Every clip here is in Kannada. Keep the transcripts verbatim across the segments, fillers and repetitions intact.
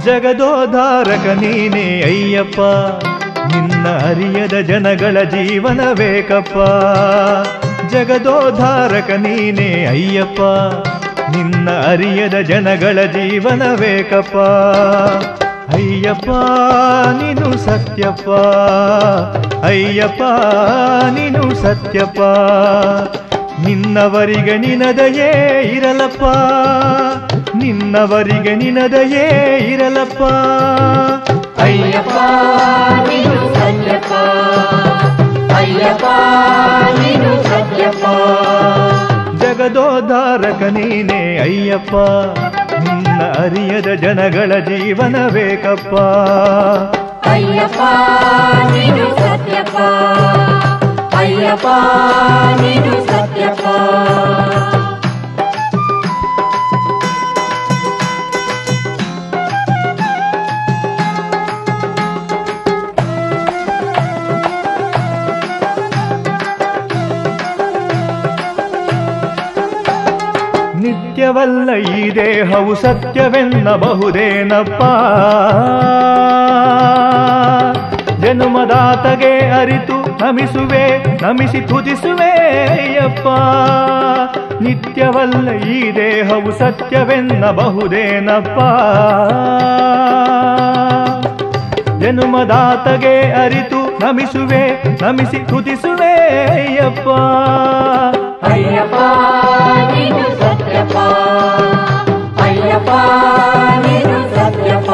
ಜಗದೋದ್ಧಾರಕ ನೀನೇ ಅಯ್ಯಪ್ಪ, ನಿನ್ನ ಅರಿಯದ ಜನಗಳ ಜೀವನ ಬೇಕಪ್ಪ. ಜಗದೋದ್ಧಾರಕ ನೀನೇ ಅಯ್ಯಪ್ಪ, ನಿನ್ನ ಅರಿಯದ ಜನಗಳ ಜೀವನ ಬೇಕಪ್ಪ. ಅಯ್ಯಪ್ಪ ನೀನು ಸತ್ಯಪ್ಪ, ಅಯ್ಯಪ್ಪ ನೀನು ಸತ್ಯಪ್ಪ, ನಿನ್ನವರಿಗೆ ನಿನದಯೇ ಇರಲಪ್ಪ, ನಿನ್ನವರಿಗೆ ನಿನದಯೇ ಇರಲಪ್ಪ. ಅಯ್ಯಪ್ಪ ನೀನು ಸತ್ಯಪ್ಪ, ಅಯ್ಯಪ್ಪ ನೀನು ಸತ್ಯಪ್ಪ. ಜಗದೋದ್ಧಾರಕ ನೀನೇ ಅಯ್ಯಪ್ಪ, ನಿನ್ನ ಅರಿಯದ ಜನಗಳ ಜೀವನ ಬೇಕಪ್ಪ. ಅಯ್ಯಪ್ಪ ನೀನು ಸತ್ಯಪ್ಪ, ಅಯ್ಯಪ್ಪ ನೀನು ಸತ್ಯಪ್ಪ. ನಿತ್ಯವಲ್ಲ ಈ ದೇಹವು ಸತ್ಯವೆನ್ನಬಹುದೇನಪ್ಪ, ಜನುಮದಾತಗೆ ಅರಿತು ನಮಿಸುವೆ, ನಮಿಸಿ ತುದಿಸುವೆ ಅಯ್ಯಪ್ಪ. ನಿತ್ಯವಲ್ಲ ಈ ದೇಹವು ಸತ್ಯವೆನ್ನಬಹುದೇನಪ್ಪ, ಜನುಮದಾತಗೆ ಅರಿತು ನಮಿಸುವೆ, ನಮಿಸಿ ತುದಿಸುವೆ ಅಯ್ಯಪ್ಪ. ಅಯ್ಯಪ್ಪ ನೀನು ಸತ್ಯಪ್ಪ, ಅಯ್ಯಪ್ಪ ನೀನು ಸತ್ಯಪ್ಪ.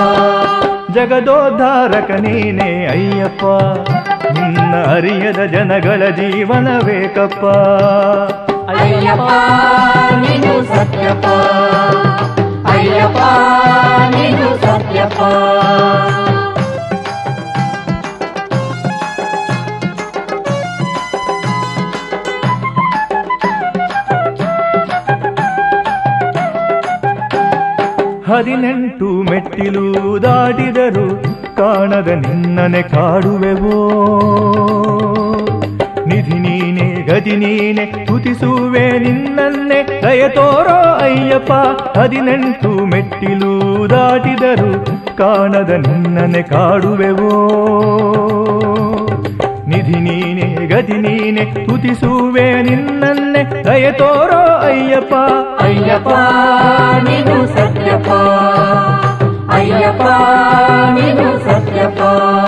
ಜಗದೋದ್ಧಾರಕ ನೀನೇ ಅಯ್ಯಪ್ಪ, ನಿನ್ನ ಅರಿಯದ ಜನಗಳ ಜೀವನ ಬೇಕಪ್ಪ. ಅಯ್ಯಪ್ಪ ನೀನು ಸತ್ಯಪ್ಪ, ಅಯ್ಯಪ್ಪ ನೀನು ಸತ್ಯಪ್ಪ. ಹದಿನೆಂಟು ಮೆಟ್ಟಿಲು ದಾಟಿದರು ಕಾಣದ ನಿನ್ನನೆ ಕಾಡುವೆವೋ, ನಿಧಿ ನೀನೆ ಗತಿ ನೀನೆ ತುತಿಸುವೆ ನಿನ್ನನ್ನೇ ದಯ ತೋರೋ ಅಯ್ಯಪ್ಪ. ಹದಿನೆಂಟು ಮೆಟ್ಟಿಲು ದಾಟಿದರು ಕಾಣದ ನಿನ್ನನೆ ಕಾಡುವೆವೋ, ನಿಧಿ ನೀನೆ ಗತಿ ನೀನೆ ತುತಿಸುವೆ ನಿನ್ನನ್ನೇ ದಯ ತೋರೋ ಅಯ್ಯಪ್ಪ. ಅಯ್ಯಪ್ಪ ನೀನು ಸತ್ಯಪ್ಪ, ಅಯ್ಯಪ್ಪ ನೀನು ಸತ್ಯಪ್ಪ.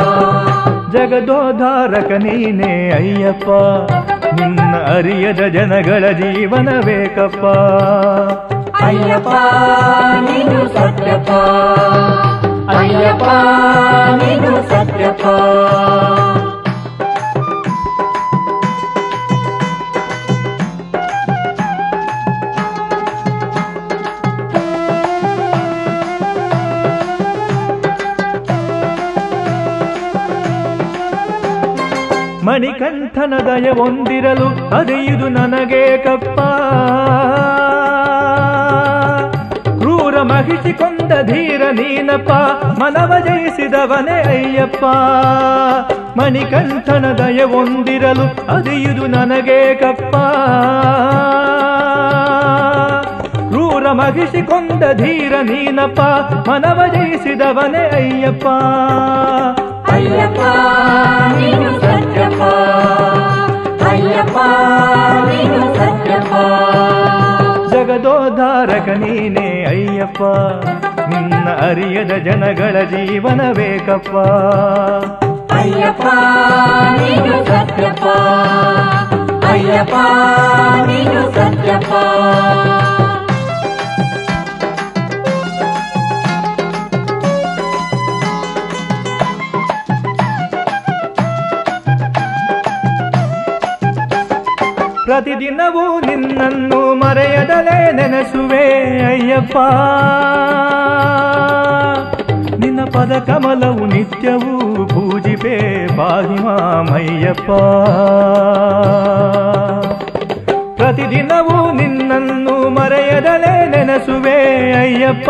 ಜಗದೋದ್ಧಾರಕ ನೀನೇ ಅಯ್ಯಪ್ಪ, ನಿನ್ನ ಅರಿಯದ ಜನಗಳ ಜೀವನ ಬೇಕಪ್ಪ. ಅಯ್ಯಪ್ಪ ನೀನು ಸತ್ಯಪ್ಪ, ಅಯ್ಯಪ್ಪ ನೀನು ಸತ್ಯಪ್ಪ. ಮಣಿಕಂಠನ ದಯ ಹೊಂದಿರಲು ಅದೇಯುದು ನನಗೆ ಕಪ್ಪ, ಕ್ರೂರ ಮಹಿಷಿ ಕೊಂದ ಧೀರ ನೀನಪ್ಪ, ಮನವ ಜಯಿಸಿದವನೇ ಅಯ್ಯಪ್ಪ. ಮಣಿಕಂಠನ ದಯ ಹೊಂದಿರಲು ಅದೇಯುದು ನನಗೆ ಕಪ್ಪ, ಕ್ರೂರ ಮಹಿಷಿ ಕೊಂದ ಧೀರ ನೀನಪ್ಪ, ಮನವ ಜಯಿಸಿದವನೇ ಅಯ್ಯಪ್ಪ. ಅಯ್ಯಪ್ಪ ನೀನು ಸತ್ಯಪ್ಪ, ಅಯ್ಯಪ್ಪ ನೀನು ಸತ್ಯಪ್ಪ. ಜಗದೋದ್ಧಾರಕ ನೀನೇ ಅಯ್ಯಪ್ಪ, ನಿನ್ನ ಅರಿಯದ ಜನಗಳ ಜೀವನ ಬೇಕಪ್ಪ. ಅಯ್ಯಪ್ಪ ನೀನು ಸತ್ಯಪ್ಪ, ಅಯ್ಯಪ್ಪ ನೀನು ಸತ್ಯಪ್ಪ. ಪ್ರತಿದಿನವೂ ನಿನ್ನನ್ನು ಮರೆಯದಲೇ ನೆನೆಸುವೆ ಅಯ್ಯಪ್ಪ, ನಿನ್ನ ಪದ ಕಮಲವು ನಿತ್ಯವೂ ಪೂಜಿಪೆ ಪಾಹಿ ಮಾಮಯ್ಯಪ್ಪ. ಪ್ರತಿದಿನವೂ ನಿನ್ನನ್ನು ಮರೆಯದಲೇ ನೆನೆಸುವೆ ಅಯ್ಯಪ್ಪ,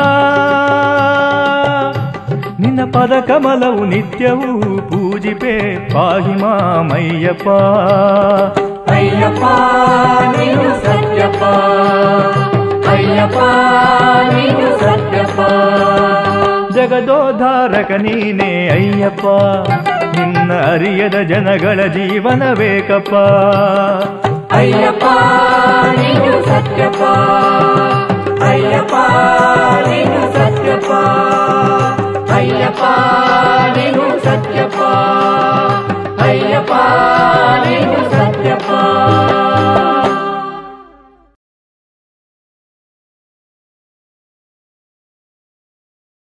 ನಿನ್ನ ಪದ ಕಮಲವು ನಿತ್ಯವೂ ಪೂಜಿಪೆ ಪಾಹಿ ಮಾಮಯ್ಯಪ್ಪ. ಅಯ್ಯಪ್ಪ ನೀನು ಸತ್ಯಪ್ಪ, ಅಯ್ಯಪ್ಪ ನೀನು ಸತ್ಯಪ್ಪ. ಜಗದೋದ್ಧಾರಕ ನೀನೇ ಅಯ್ಯಪ್ಪ, ನಿನ್ನ ಅರಿಯದ ಜನಗಳ ಜೀವನ ಬೇಕಪ್ಪ. ಅಯ್ಯಪ್ಪ ನೀನು ಸತ್ಯಪ್ಪ.